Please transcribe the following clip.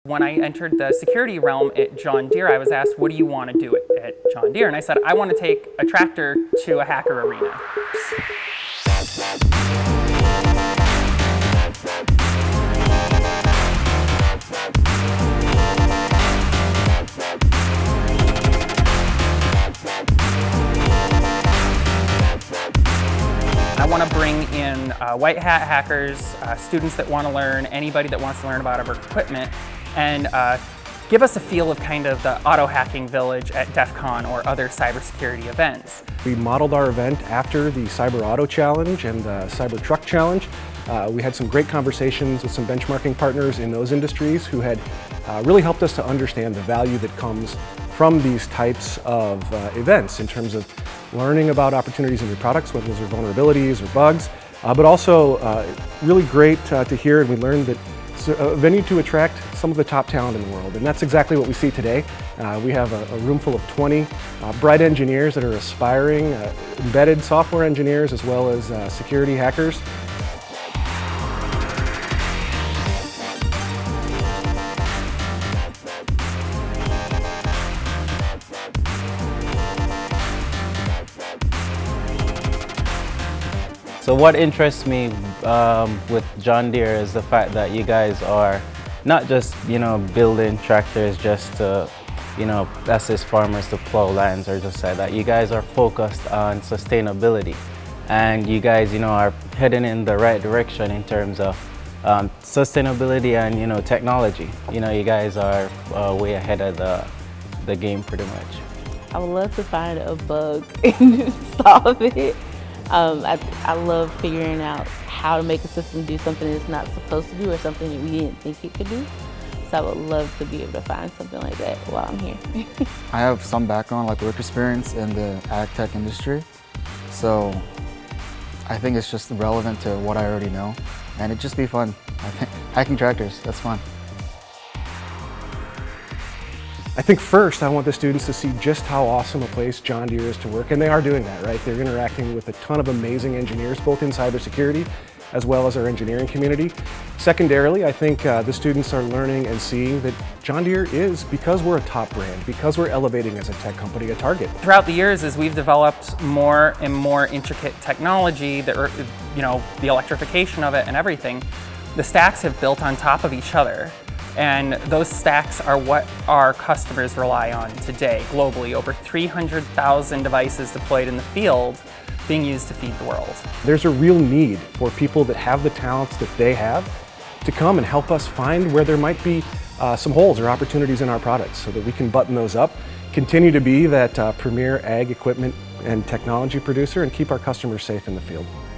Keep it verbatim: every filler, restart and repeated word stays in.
When I entered the security realm at John Deere, I was asked, what do you want to do at, at John Deere? And I said, I want to take a tractor to a hacker arena. I want to bring in uh, white hat hackers, uh, students that want to learn, anybody that wants to learn about our equipment, and uh, give us a feel of kind of the auto hacking village at DEF CON or other cybersecurity events. We modeled our event after the Cyber Auto Challenge and the Cyber Truck Challenge. Uh, we had some great conversations with some benchmarking partners in those industries who had uh, really helped us to understand the value that comes from these types of uh, events in terms of learning about opportunities in your products, whether those are vulnerabilities or bugs, uh, but also uh, really great uh, to hear, and we learned that it's a venue to attract some of the top talent in the world, and that's exactly what we see today. Uh, we have a, a room full of twenty uh, bright engineers that are aspiring, uh, embedded software engineers as well as uh, security hackers. So what interests me um, with John Deere is the fact that you guys are not just, you know, building tractors just to, you know, assist farmers to plow lands or just like that. You guys are focused on sustainability, and you guys, you know, are heading in the right direction in terms of um, sustainability and, you know, technology. You know, you guys are uh, way ahead of the, the game pretty much. I would love to find a bug and just solve it. Um, I, I love figuring out how to make a system do something it's not supposed to do or something that we didn't think it could do. So I would love to be able to find something like that while I'm here. I have some background, like work experience in the ag tech industry. So I think it's just relevant to what I already know. And it'd just be fun. I think hacking tractors, that's fun. I think first I want the students to see just how awesome a place John Deere is to work, and they are doing that, right? They're interacting with a ton of amazing engineers, both in cybersecurity as well as our engineering community. Secondarily, I think uh, the students are learning and seeing that John Deere is, because we're a top brand, because we're elevating as a tech company, a target. Throughout the years, as we've developed more and more intricate technology, that, you know, the electrification of it and everything, the stacks have built on top of each other. And those stacks are what our customers rely on today globally. Over three hundred thousand devices deployed in the field being used to feed the world. There's a real need for people that have the talents that they have to come and help us find where there might be uh, some holes or opportunities in our products so that we can button those up, continue to be that uh, premier ag equipment and technology producer, and keep our customers safe in the field.